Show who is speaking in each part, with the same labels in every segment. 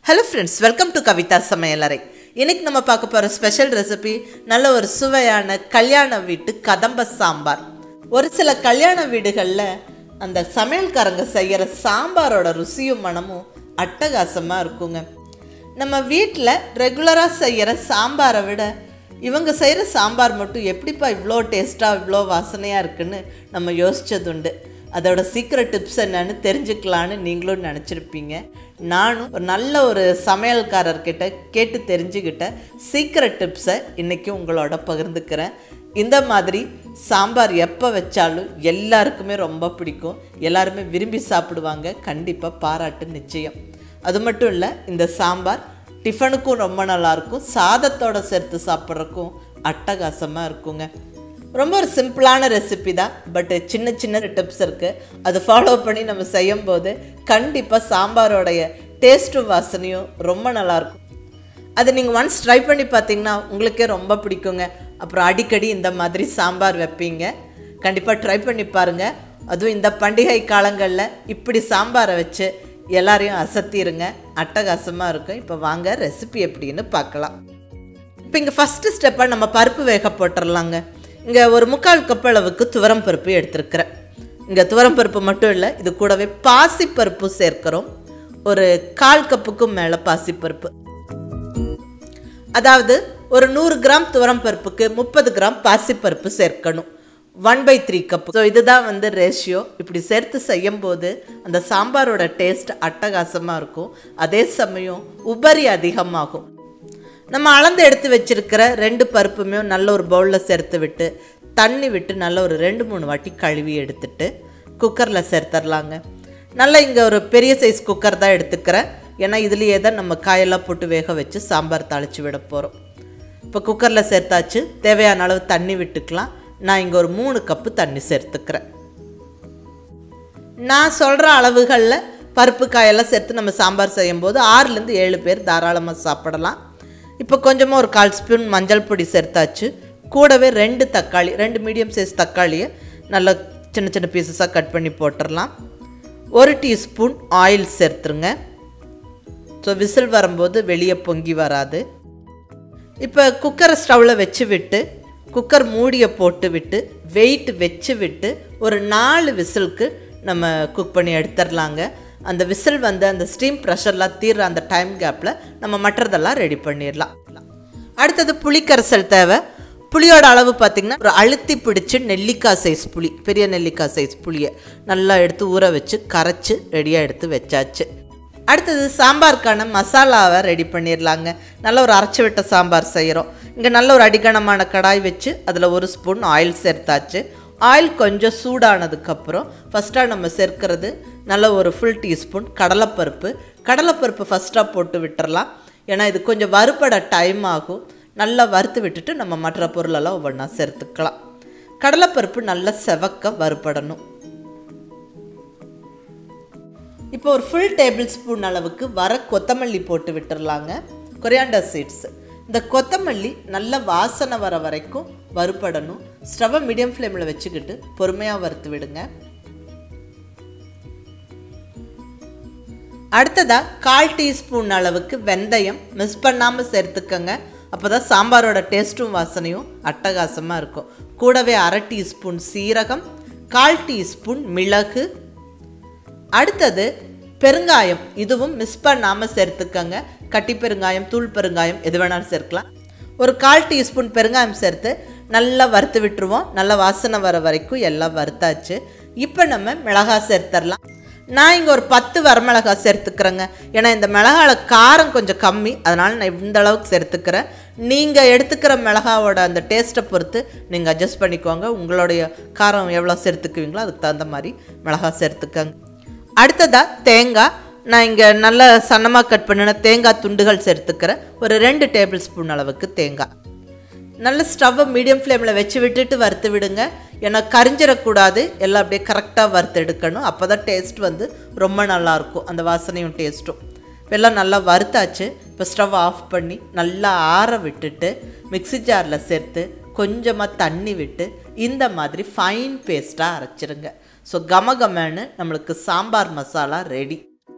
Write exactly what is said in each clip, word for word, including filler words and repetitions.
Speaker 1: Hello friends, welcome to Kavitha Samayalarai. இன்னைக்கு நம்ம பார்க்க போற ஸ்பெஷல் ரெசிபி நல்ல ஒரு சுவையான கல்யாண வீட்டு கதம்ப சாம்பார். ஒரு சில கல்யாண வீடுகள்ல அந்த சமையல்காரங்க செய்யற சாம்பாரோட ருசியும் மனமும் அட்டகாசமா இருக்குங்க. நம்ம வீட்ல ரெகுலரா செய்யற சாம்பாரை விட இவங்க செய்யற சாம்பார் மட்டும் எப்படிப்பா இவ்ளோ டேஸ்டா இவ்ளோ வாசனையா இருக்குன்னு நம்ம யோசிச்சதுண்டு. அதோட சீக்ரெட் டிப்ஸ் என்னன்னு தெரிஞ்சுக்கலான்னு நீங்களும் நினச்சிருப்பீங்க. நானும் ஒரு நல்ல ஒரு சமையல்காரர்கிட்ட கேட்டு தெரிஞ்சுக்கிட்ட சீக்ரெட் டிப்ஸை இன்றைக்கி உங்களோட பகிர்ந்துக்கிறேன். இந்த மாதிரி சாம்பார் எப்போ வச்சாலும் எல்லாருக்குமே ரொம்ப பிடிக்கும், எல்லாருமே விரும்பி சாப்பிடுவாங்க, கண்டிப்பாக பாராட்டு நிச்சயம். அது மட்டும் இல்லை, இந்த சாம்பார் டிஃபனுக்கும் ரொம்ப நல்லாயிருக்கும், சாதத்தோடு சேர்த்து சாப்பிட்றதுக்கும் அட்டகாசமாக இருக்குங்க. ரொம்ப ஒரு சிம்பிளான ரெசிபி தான், பட் சின்ன சின்ன டிப்ஸ் இருக்குது. அதை ஃபாலோ பண்ணி நம்ம செய்யும்போது கண்டிப்பாக சாம்பாரோடைய டேஸ்ட்டும் வாசனையும் ரொம்ப நல்லாயிருக்கும். அதை நீங்கள் ஒன்ஸ் ட்ரை பண்ணி பார்த்தீங்கன்னா உங்களுக்கே ரொம்ப பிடிக்குங்க. அப்புறம் அடிக்கடி இந்த மாதிரி சாம்பார் வைப்பீங்க. கண்டிப்பாக ட்ரை பண்ணி பாருங்கள். அதுவும் இந்த பண்டிகை காலங்களில் இப்படி சாம்பாரை வச்சு எல்லாரையும் அசத்திடுங்க, அட்டகாசமாக இருக்கும். இப்போ வாங்க ரெசிபி எப்படின்னு பார்க்கலாம். இப்போ இங்கே ஃபஸ்ட்டு ஸ்டெப்பாக நம்ம பருப்பு வேக போட்டுடலாங்க. இங்கே ஒரு முக்கால் கப் அளவுக்கு துவரம் பருப்பு எடுத்துருக்கிறேன். இங்கே துவரம் பருப்பு மட்டும் இல்லை, இது கூடவே பாசிப்பருப்பு சேர்க்கிறோம். ஒரு கால் கப்புக்கும் மேலே பாசிப்பருப்பு, அதாவது ஒரு நூறு கிராம் துவரம் பருப்புக்கு முப்பது கிராம் பாசிப்பருப்பு சேர்க்கணும். One by three cup. So இதுதான் வந்து ரேஷியோ. இப்படி சேர்த்து செய்யும் போது அந்த சாம்பாரோட டேஸ்ட் அட்டகாசமாக இருக்கும், அதே சமயம் உபரி அதிகமாகும். நம்ம அளந்து எடுத்து வச்சிருக்கிற ரெண்டு பருப்புமே நல்ல ஒரு பவுலில் சேர்த்து விட்டு தண்ணி விட்டு நல்ல ஒரு ரெண்டு மூணு வாட்டி கழுவி எடுத்துட்டு குக்கரில் சேர்த்துடலாங்க. நல்லா இங்கே ஒரு பெரிய சைஸ் குக்கர் தான் எடுத்துக்கிறேன், ஏன்னா இதுலேயே தான் நம்ம காயெல்லாம் போட்டு வேக வச்சு சாம்பார் தாளித்து விட போகிறோம். இப்போ குக்கரில் சேர்த்தாச்சு, தேவையான அளவு தண்ணி விட்டுக்கலாம். நான் இங்கே ஒரு மூணு கப்பு தண்ணி சேர்த்துக்கிறேன். நான் சொல்கிற அளவுகளில் பருப்பு காயெல்லாம் சேர்த்து நம்ம சாம்பார் செய்யும்போது ஆறுலேருந்து ஏழு பேர் தாராளமாக சாப்பிடலாம். இப்போ கொஞ்சமாக ஒரு கால் ஸ்பூன் மஞ்சள் பொடி சேர்த்தாச்சு. கூடவே ரெண்டு தக்காளி, ரெண்டு மீடியம் சைஸ் தக்காளியை நல்லா சின்ன சின்ன பீசஸாக கட் பண்ணி போட்டுடலாம். ஒரு டீஸ்பூன் ஆயில் சேர்த்துருங்க. ஸோ விசில் வரும்போது வெளியே பொங்கி வராது. இப்போ குக்கரை ஸ்டவ்வில் வச்சு விட்டு குக்கர் மூடியை போட்டு விட்டு வெயிட் வச்சு விட்டு ஒரு நாலு விசிலுக்கு நம்ம குக் பண்ணி எடுத்துடலாங்க. அந்த விசில் வந்து அந்த ஸ்டீம் ப்ரெஷர்லாம் தீர்ற அந்த டைம் கேப்பில் நம்ம மற்றதெல்லாம் ரெடி பண்ணிடலாம். அடுத்தது புளி கரைசல் தேவை. புளியோட அளவு பார்த்திங்கன்னா ஒரு அழுத்தி பிடிச்சி நெல்லிக்காய் சைஸ் புளி, பெரிய நெல்லிக்காய் சைஸ் புளியை நல்லா எடுத்து ஊற வச்சு கரைச்சி ரெடியாக எடுத்து வச்சாச்சு. அடுத்தது சாம்பாருக்கான மசாலாவை ரெடி பண்ணிடலாங்க. நல்ல ஒரு அரைச்சி விட்ட சாம்பார் செய்கிறோம். இங்கே நல்ல ஒரு அடிகனமான கடாய் வச்சு அதில் ஒரு ஸ்பூன் ஆயில் சேர்த்தாச்சு. ஆயில் கொஞ்சம் சூடானதுக்கப்புறம் ஃபஸ்ட்டாக நம்ம சேர்க்கிறது நல்ல ஒரு ஃபுல் டீஸ்பூன் கடலைப்பருப்பு. கடலைப்பருப்பு ஃபஸ்ட்டாக போட்டு விட்டுறலாம், ஏன்னா இது கொஞ்சம் வறுபட டைம் ஆகும். நல்லா வறுத்து விட்டுட்டு நம்ம மற்ற பொருளெல்லாம் ஒவ்வொன்றா சேர்த்துக்கலாம். கடலைப்பருப்பு நல்லா செவக்க வறுபடணும். இப்போ ஒரு ஃபுல் டேபிள் ஸ்பூன் அளவுக்கு வர கொத்தமல்லி போட்டு விட்டுறலாங்க, கொரியாண்டர் சீட்ஸ். இந்த கொத்தமல்லி நல்ல வாசனை வர வரைக்கும் வறுபடணும். ஸ்டவ்வை மீடியம் ஃப்ளேமில் வச்சுக்கிட்டு பொறுமையாக வறுத்து விடுங்க. அடுத்ததாக கால் டீஸ்பூன் அளவுக்கு வெந்தயம் மிஸ் பண்ணாமல் சேர்த்துக்கங்க, அப்போ தான் சாம்பாரோட டேஸ்ட்டும் வாசனையும் அட்டகாசமாக இருக்கும். கூடவே அரை டீஸ்பூன் சீரகம், கால் டீஸ்பூன் மிளகு. அடுத்தது பெருங்காயம், இதுவும் மிஸ் பண்ணாமல் சேர்த்துக்கங்க. கட்டி பெருங்காயம், தூள் பெருங்காயம் எது வேணாலும் சேர்க்கலாம். ஒரு கால் டீஸ்பூன் பெருங்காயம் சேர்த்து நல்லா வறுத்து விட்டுருவோம். நல்லா வாசனை வர வரைக்கும் எல்லாம் வறுத்தாச்சு. இப்போ நம்ம மிளகாய் சேர்த்துடலாம். நான் இங்கே ஒரு பத்து வரமிளகாய் சேர்த்துக்கிறேங்க, ஏன்னா இந்த மிளகால காரம் கொஞ்சம் கம்மி, அதனால் நான் இந்த அளவுக்கு சேர்த்துக்கிறேன். நீங்கள் எடுத்துக்கிற மிளகாவோட அந்த டேஸ்ட்டை பொறுத்து நீங்கள் அட்ஜஸ்ட் பண்ணிக்கோங்க. உங்களுடைய காரம் எவ்வளோ சேர்த்துக்குவீங்களோ அதுக்கு தகுந்த மாதிரி மிளகாய் சேர்த்துக்கங்க. அடுத்ததாக தேங்காய், நான் இங்கே நல்லா சன்னமாக கட் பண்ணின தேங்காய் துண்டுகள் சேர்த்துக்கிறேன். ஒரு ரெண்டு டேபிள் ஸ்பூன் அளவுக்கு தேங்காய். நல்ல ஸ்டவ்வை மீடியம் ஃப்ளேமில் வச்சு விட்டுட்டு வறுத்து விடுங்க, ஏன்னா கரிஞ்சிடக்கூடாது. எல்லாம் அப்படியே கரெக்டாக வறுத்து எடுக்கணும், அப்போ தான் டேஸ்ட் வந்து ரொம்ப நல்லாயிருக்கும், அந்த வாசனையும் டேஸ்ட்டும். இப்போ எல்லாம் நல்லா வறுத்தாச்சு. இப்போ ஸ்டவ் ஆஃப் பண்ணி நல்லா ஆற விட்டுட்டு மிக்ஸி ஜாரில் சேர்த்து கொஞ்சமாக தண்ணி விட்டு இந்த மாதிரி ஃபைன் பேஸ்ட்டாக அரைச்சிருங்க. ஸோ கமகமன்னு நம்மளுக்கு சாம்பார் மசாலா ரெடி.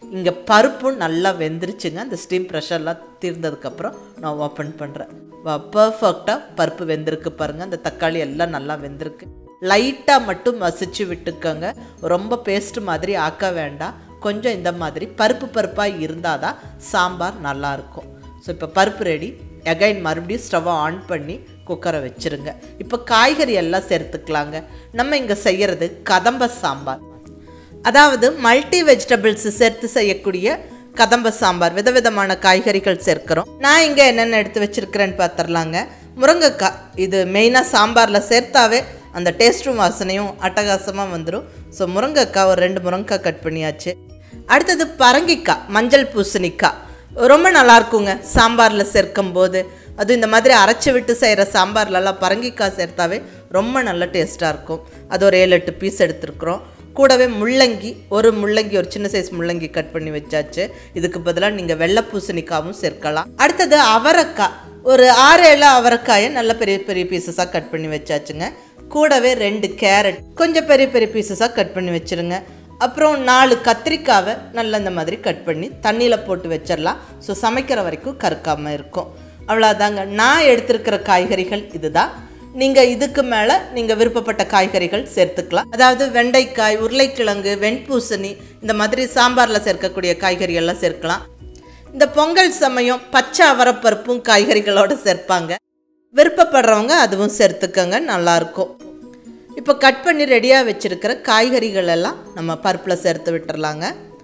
Speaker 1: இங்கே பருப்பும் நல்லா வெந்துருச்சுங்க. அந்த ஸ்டீம் ப்ரெஷர்லாம் தீர்ந்ததுக்கப்புறம் நான் ஓப்பன் பண்ணுறேன். பர்ஃபெக்டாக பருப்பு வெந்திருக்கு பாருங்கள். அந்த தக்காளி எல்லாம் நல்லா வெந்திருக்கு. லைட்டாக மட்டும் மசிச்சு விட்டுக்கோங்க. ரொம்ப பேஸ்ட்டு மாதிரி ஆக்க வேண்டாம். கொஞ்சம் இந்த மாதிரி பருப்பு பருப்பாக இருந்தால் தான் சாம்பார் நல்லாயிருக்கும். ஸோ இப்போ பருப்பு ரெடி. அகைன் மறுபடியும் ஸ்டவ்வை ஆன் பண்ணி குக்கரை வச்சுருங்க. இப்போ காய்கறி எல்லாம் சேர்த்துக்கலாங்க. நம்ம இங்கே செய்கிறது கதம்ப சாம்பார், அதாவது மல்டி வெஜிடபிள்ஸ் சேர்த்து செய்யக்கூடிய கதம்ப சாம்பார். விதவிதமான காய்கறிகள் சேர்க்கிறோம். நான் இங்கே என்னென்ன எடுத்து வச்சுருக்கிறேன்னு பார்த்துடலாங்க. முருங்கைக்காய், இது மெயினாக சாம்பாரில் சேர்த்தாவே அந்த டேஸ்ட்டும் வாசனையும் அட்டகாசமாக வந்துடும். ஸோ முருங்கைக்காய் ஒரு ரெண்டு முருங்கைக்காய் கட் பண்ணியாச்சு. அடுத்தது பரங்கிக்காய், மஞ்சள் பூசணிக்காய் ரொம்ப நல்லாயிருக்குங்க சாம்பாரில் சேர்க்கும் போது. அது இந்த மாதிரி அரைச்சி விட்டு செய்கிற சாம்பார்லலாம் பரங்கிக்காய் சேர்த்தாவே ரொம்ப நல்ல டேஸ்ட்டாக இருக்கும். அது ஒரு ஏழு எட்டு பீஸ் எடுத்துருக்குறோம். கூடவே முள்ளங்கி, ஒரு முள்ளங்கி ஒரு சின்ன சைஸ் முள்ளங்கி கட் பண்ணி வச்சாச்சு. இதுக்கு பதிலாக நீங்கள் வெள்ளை பூசணிக்காவும் சேர்க்கலாம். அடுத்தது அவரைக்காய், ஒரு ஆறு ஏழு அவரைக்காயை நல்ல பெரிய பெரிய பீசஸாக கட் பண்ணி வச்சாச்சுங்க. கூடவே ரெண்டு கேரட் கொஞ்சம் பெரிய பெரிய பீசஸாக கட் பண்ணி வச்சுருங்க. அப்புறம் நாலு கத்திரிக்காவை நல்லா இந்த மாதிரி கட் பண்ணி தண்ணியில் போட்டு வச்சிடலாம். ஸோ சமைக்கிற வரைக்கும் கருக்காமல் இருக்கும். அவ்வளோதாங்க. நான் எடுத்திருக்கிற காய்கறிகள் இதுதான். நீங்கள் இதுக்கு மேலே நீங்கள் விருப்பப்பட்ட காய்கறிகள் சேர்த்துக்கலாம். அதாவது வெண்டைக்காய், உருளைக்கிழங்கு, வெண்பூசணி, இந்த மாதிரி சாம்பாரில் சேர்க்கக்கூடிய காய்கறிகள்லாம் சேர்க்கலாம். இந்த பொங்கல் சமயம் பச்சை அவரைப்பருப்பும் காய்கறிகளோடு சேர்ப்பாங்க. விருப்பப்படுறவங்க அதுவும் சேர்த்துக்கங்க, நல்லாயிருக்கும். இப்போ கட் பண்ணி ரெடியாக வச்சுருக்கிற காய்கறிகள் எல்லாம் நம்ம பருப்பில் சேர்த்து விட்டுறலாங்க.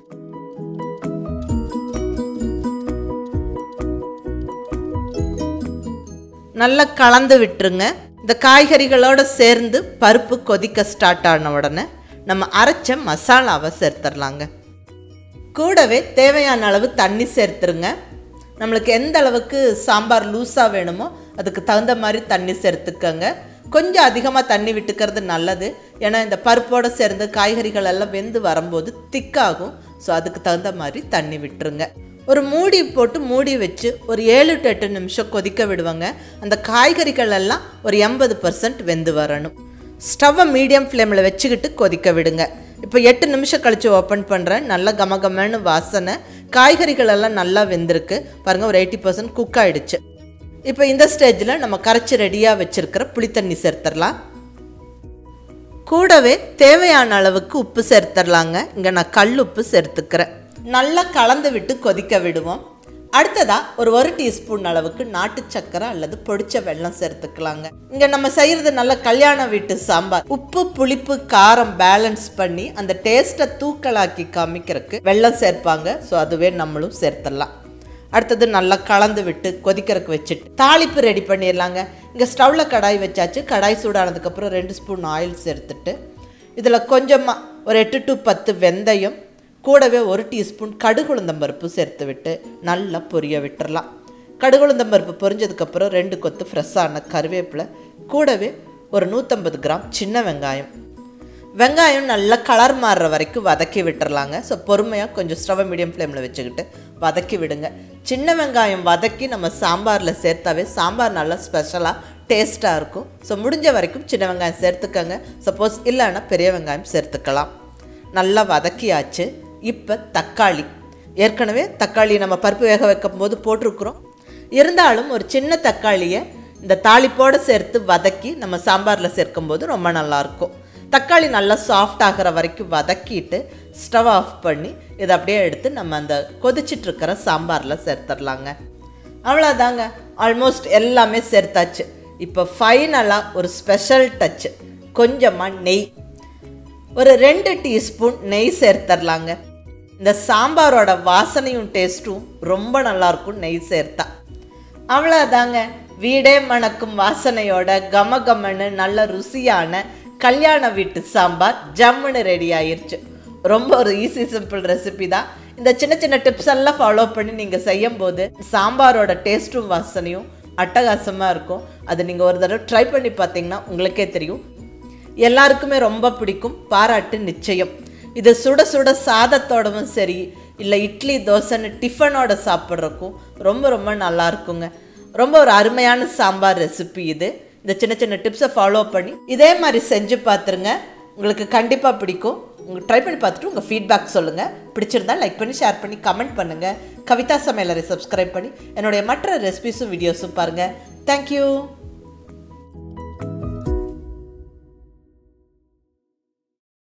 Speaker 1: நல்லா கலந்து விட்டுருங்க. இந்த காய்கறிகளோடு சேர்ந்து பருப்பு கொதிக்க ஸ்டார்ட் ஆன உடனே நம்ம அரைச்ச மசாலாவை சேர்த்துடலாங்க. கூடவே தேவையான அளவு தண்ணி சேர்த்துருங்க. நம்மளுக்கு எந்த அளவுக்கு சாம்பார் லூஸாக வேணுமோ அதுக்கு தகுந்த மாதிரி தண்ணி சேர்த்துக்கங்க. கொஞ்சம் அதிகமாக தண்ணி விட்டுக்கிறது நல்லது. ஏன்னா இந்த பருப்போடு சேர்ந்து காய்கறிகள் எல்லாம் வெந்து வரும்போது திக்காகும். ஸோ அதுக்கு தகுந்த மாதிரி தண்ணி விட்டுருங்க. ஒரு மூடி போட்டு மூடி வச்சு ஒரு ஏழு டு எட்டு நிமிஷம் கொதிக்க விடுவாங்க. அந்த காய்கறிகள் எல்லாம் ஒரு எண்பது பர்சன்ட் வெந்து வரணும். ஸ்டவ்வை மீடியம் ஃப்ளேமில் வச்சுக்கிட்டு கொதிக்க விடுங்க. இப்போ எட்டு நிமிஷம் கழித்து ஓப்பன் பண்ணுறேன். நல்லா கமகமன்னு வாசனை. காய்கறிகள் எல்லாம் நல்லா வெந்திருக்கு பாருங்கள். ஒரு எயிட்டி பர்சன்ட் குக் ஆகிடுச்சு. இப்போ இந்த ஸ்டேஜில் நம்ம கரைச்சி ரெடியாக வச்சுருக்கிற புளித்தண்ணி சேர்த்துடலாம். கூடவே தேவையான அளவுக்கு உப்பு சேர்த்துடலாங்க. இங்கே நான் கல் உப்பு சேர்த்துக்கிறேன். நல்லா கலந்து விட்டு கொதிக்க விடுவோம். அடுத்ததாக ஒரு ஒரு டீஸ்பூன் அளவுக்கு நாட்டு சக்கரை அல்லது பொடிச்ச வெல்லம் சேர்த்துக்கலாங்க. இங்கே நம்ம செய்கிறது நல்ல கல்யாண வீட்டு சாம்பார். உப்பு புளிப்பு காரம் பேலன்ஸ் பண்ணி அந்த டேஸ்ட்டை தூக்கலாக்கி காமிக்கிறதுக்கு வெல்லம் சேர்ப்பாங்க. ஸோ அதுவே நம்மளும் சேர்த்துடலாம். அடுத்தது நல்லா கலந்து விட்டு கொதிக்கிறதுக்கு வச்சுட்டு தாளிப்பு ரெடி பண்ணிடலாங்க. இங்கே ஸ்டவ்வில் கடாய் வச்சாச்சு. கடாய் சூடானதுக்கப்புறம் ரெண்டு ஸ்பூன் ஆயில் சேர்த்துட்டு இதில் கொஞ்சமாக ஒரு எட்டு டு பத்து வெந்தயம், கூடவே ஒரு டீஸ்பூன் கடுகுளுந்தம்பருப்பு சேர்த்து விட்டு நல்லா பொரிய விட்டுறலாம். கடுகுளுந்தம்பருப்பு பொரிஞ்சதுக்கப்புறம் ரெண்டு கொத்து ஃப்ரெஷ்ஷான கருவேப்பிலை, கூடவே ஒரு நூற்றம்பது கிராம் சின்ன வெங்காயம். வெங்காயம் நல்லா கலர் மாறுற வரைக்கும் வதக்கி விட்டுறலாங்க. ஸோ பொறுமையாக கொஞ்சம் ஸ்டவ்வை மீடியம் ஃப்ளேமில் வச்சுக்கிட்டு வதக்கி விடுங்க. சின்ன வெங்காயம் வதக்கி நம்ம சாம்பாரில் சேர்த்தாவே சாம்பார் நல்லா ஸ்பெஷலாக டேஸ்ட்டாக இருக்கும். ஸோ முடிஞ்ச வரைக்கும் சின்ன வெங்காயம் சேர்த்துக்கங்க. சப்போஸ் இல்லைன்னா பெரிய வெங்காயம் சேர்த்துக்கலாம். நல்லா வதக்கியாச்சு. இப்போ தக்காளி, ஏற்கனவே தக்காளி நம்ம பருப்பு வேக வைக்கும் போது போட்டிருக்கிறோம். இருந்தாலும் ஒரு சின்ன தக்காளியை இந்த தாளிப்போடு சேர்த்து வதக்கி நம்ம சாம்பாரில் சேர்க்கும்போது ரொம்ப நல்லாயிருக்கும். தக்காளி நல்லா சாஃப்ட் ஆகிற வரைக்கும் வதக்கிட்டு ஸ்டவ் ஆஃப் பண்ணி இதை அப்படியே எடுத்து நம்ம அந்த கொதிச்சிட்ருக்கிற சாம்பாரில் சேர்த்துடலாங்க. அவ்வளோதாங்க, ஆல்மோஸ்ட் எல்லாமே சேர்த்தாச்சு. இப்போ ஃபைனலாக ஒரு ஸ்பெஷல் டச்சு, கொஞ்சமாக நெய், ஒரு ரெண்டு டீஸ்பூன் நெய் சேர்த்துடலாங்க. இந்த சாம்பாரோட வாசனையும் டேஸ்ட்டும் ரொம்ப நல்லாயிருக்கும் நெய் சேர்த்தா. அவ்வளோதாங்க, வீடே மணக்கும் வாசனையோட கம கமன்னு நல்ல ருசியான கல்யாண வீட்டு சாம்பார் ஜம்முன்னு ரெடி ஆயிடுச்சு. ரொம்ப ஒரு ஈஸி சிம்பிள் ரெசிபி தான். இந்த சின்ன சின்ன டிப்ஸ் எல்லாம் ஃபாலோ பண்ணி நீங்கள் செய்யும் போது சாம்பாரோட டேஸ்ட்டும் வாசனையும் அட்டகாசமாக இருக்கும். அது நீங்கள் ஒரு தடவை ட்ரை பண்ணி பார்த்தீங்கன்னா உங்களுக்கே தெரியும். எல்லாருக்குமே ரொம்ப பிடிக்கும், பாராட்டு நிச்சயம். இது சுட சுட சாதத்தோடவும் சரி, இல்லை இட்லி தோசைன்னு டிஃபனோட சாப்பிட்றக்கும் ரொம்ப ரொம்ப நல்லா இருக்குங்க. ரொம்ப ஒரு அருமையான சாம்பார் ரெசிபி இது. இந்த சின்ன சின்ன டிப்ஸை ஃபாலோ பண்ணி இதே மாதிரி செஞ்சு பார்த்துருங்க, உங்களுக்கு கண்டிப்பாக பிடிக்கும். உங்கள் ட்ரை பண்ணி பார்த்துட்டு உங்கள் ஃபீட்பேக் சொல்லுங்கள். பிடிச்சிருந்தால் லைக் பண்ணி ஷேர் பண்ணி கமெண்ட் பண்ணுங்கள். கவிதா சமையலறை சப்ஸ்கிரைப் பண்ணி என்னுடைய மற்ற ரெசிபிஸும் வீடியோஸும் பாருங்கள். தேங்க்யூ.